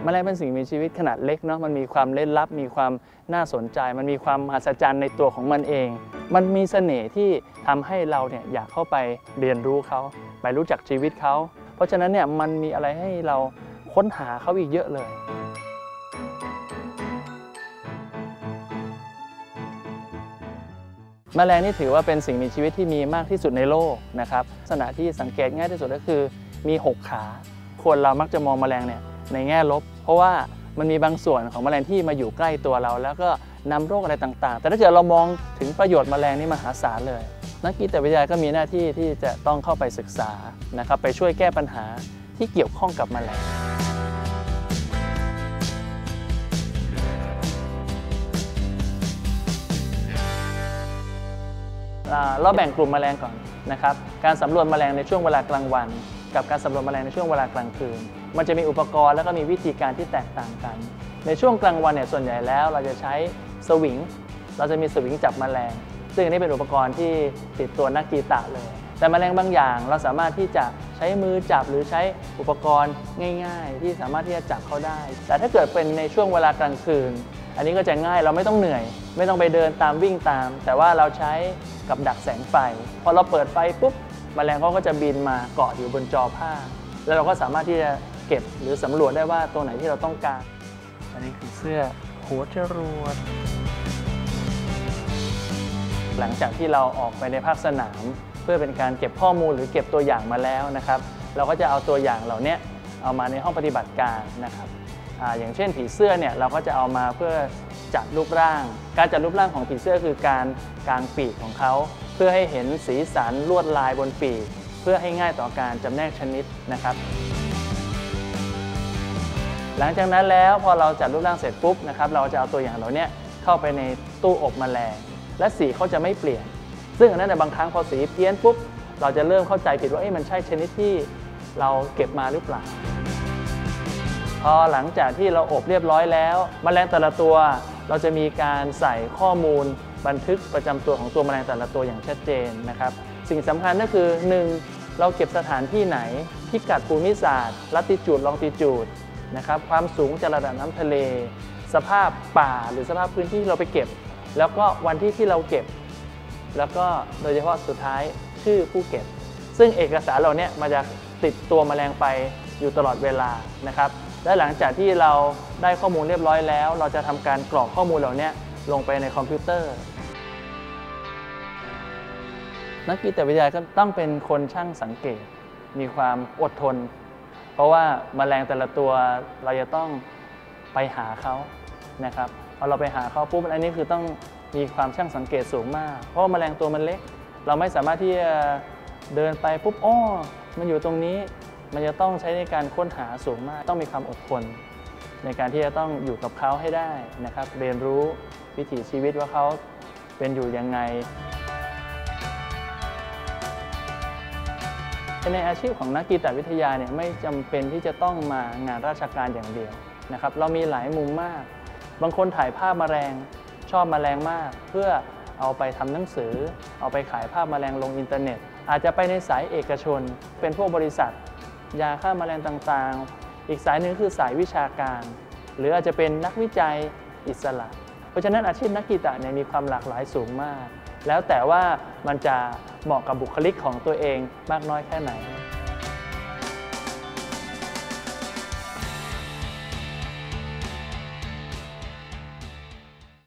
แมลงเป็นสิ่งมีชีวิตขนาดเล็กเนาะมันมีความเล่นลับมีความน่าสนใจมันมีความมหัศจรรย์ในตัวของมันเองมันมีเสน่ห์ที่ทำให้เราเนี่ยอยากเข้าไปเรียนรู้เขาไปรู้จักชีวิตเขาเพราะฉะนั้นเนี่ยมันมีอะไรให้เราค้นหาเขาอีกเยอะเลยแมลงนี่ถือว่าเป็นสิ่งมีชีวิตที่มีมากที่สุดในโลกนะครับลักษณะที่สังเกตง่ายที่สุดก็คือมี6ขาคนเรามักจะมองแมลงเนี่ยในแง่ลบเพราะว่ามันมีบางส่วนของแมลงที่มาอยู่ใกล้ตัวเราแล้วก็นำโรคอะไรต่างๆแต่ถ้าเกิดเรามองถึงประโยชน์แมลงนี่มหาศาลเลยนักกีตวิทยาก็มีหน้าที่ที่จะต้องเข้าไปศึกษานะครับไปช่วยแก้ปัญหาที่เกี่ยวข้องกับแมลงเราแบ่งกลุ่มแมลงก่อนนะครับการสำรวจแมลงในช่วงเวลากลางวันกับการสำรวจแมลงในช่วงเวลากลางคืนมันจะมีอุปกรณ์แล้วก็มีวิธีการที่แตกต่างกันในช่วงกลางวันเนี่ยส่วนใหญ่แล้วเราจะใช้สวิงเราจะมีสวิงจับแมลงซึ่งอันนี้เป็นอุปกรณ์ที่ติดตัวนักกีตะเลยแต่แมลงบางอย่างเราสามารถที่จะใช้มือจับหรือใช้อุปกรณ์ง่ายๆที่สามารถที่จะจับเขาได้แต่ถ้าเกิดเป็นในช่วงเวลากลางคืนอันนี้ก็จะง่ายเราไม่ต้องเหนื่อยไม่ต้องไปเดินตามวิ่งตามแต่ว่าเราใช้กับดักแสงไฟพอเราเปิดไฟปุ๊บแมลงเขาก็จะบินมาเกาะอยู่บนจอผ้าแล้วเราก็สามารถที่จะเก็บหรือสำรวจได้ว่าตัวไหนที่เราต้องการอันนี้คือเสื้อหัวจรวดหลังจากที่เราออกไปในภาคสนามเพื่อเป็นการเก็บข้อมูลหรือเก็บตัวอย่างมาแล้วนะครับเราก็จะเอาตัวอย่างเหล่านี้เอามาในห้องปฏิบัติการนะครับอย่างเช่นผีเสื้อเนี่ยเราก็จะเอามาเพื่อจัดรูปร่างการจัดรูปร่างของผีเสื้อคือการกางปีกของเขาเพื่อให้เห็นสีสันลวดลายบนปีกเพื่อให้ง่ายต่อการจำแนกชนิดนะครับหลังจากนั้นแล้วพอเราจัดรูปร่างเสร็จปุ๊บนะครับเราจะเอาตัวอย่างเหล่านี้เข้าไปในตู้อบแมลงและสีเขาจะไม่เปลี่ยนซึ่งอันนั้นในบางครั้งพอสีเพี้ยนปุ๊บเราจะเริ่มเข้าใจผิดว่ามันใช่ชนิดที่เราเก็บมาหรือเปล่าพอหลังจากที่เราอบเรียบร้อยแล้วแมลงแต่ละตัวเราจะมีการใส่ข้อมูลบันทึกประจำตัวของตัวแมลงแต่ละตัวอย่างชัดเจนนะครับสิ่งสำคัญก็คือ 1. เราเก็บสถานที่ไหนพิกัดภูมิศาสตร์ลัติจูดลองติจูดนะครับความสูงจากระดับน้ำทะเลสภาพป่าหรือสภาพพื้นที่ที่เราไปเก็บแล้วก็วันที่เราเก็บแล้วก็โดยเฉพาะสุดท้ายชื่อผู้เก็บซึ่งเอกสารเหล่านี้มันจะติดตัวแมลงไปอยู่ตลอดเวลานะครับและหลังจากที่เราได้ข้อมูลเรียบร้อยแล้วเราจะทำการกรอกข้อมูลเหล่านี้ลงไปในคอมพิวเตอร์นักกีตวิทยาก็ต้องเป็นคนช่างสังเกตมีความอดทนเพราะว่าแมลงแต่ละตัวเราจะต้องไปหาเขานะครับพอเราไปหาเขาปุ๊บอันนี้คือต้องมีความช่างสังเกตสูงมากเพราะแมลงตัวมันเล็กเราไม่สามารถที่จะเดินไปปุ๊บมันอยู่ตรงนี้มันจะต้องใช้ในการค้นหาสูงมากต้องมีความอดทนในการที่จะต้องอยู่กับเขาให้ได้นะครับเรียนรู้วิถีชีวิตว่าเขาเป็นอยู่ยังไงในอาชีพของนักกีตวิทยาเนี่ยไม่จำเป็นที่จะต้องมางานราชการอย่างเดียวนะครับเรามีหลายมุมมากบางคนถ่ายภาพแมลงชอบแมลงมากเพื่อเอาไปทำหนังสือเอาไปขายภาพแมลงลงอินเทอร์เน็ตอาจจะไปในสายเอกชนเป็นพวกบริษัทยาฆ่าแมลงต่างๆอีกสายหนึ่งคือสายวิชาการหรืออาจจะเป็นนักวิจัยอิสระเพราะฉะนั้นอาชีพนักกีตเนี่ยมีความหลากหลายสูงมากแล้วแต่ว่ามันจะเหมาะกับบุคลิกของตัวเองมากน้อยแค่ไหน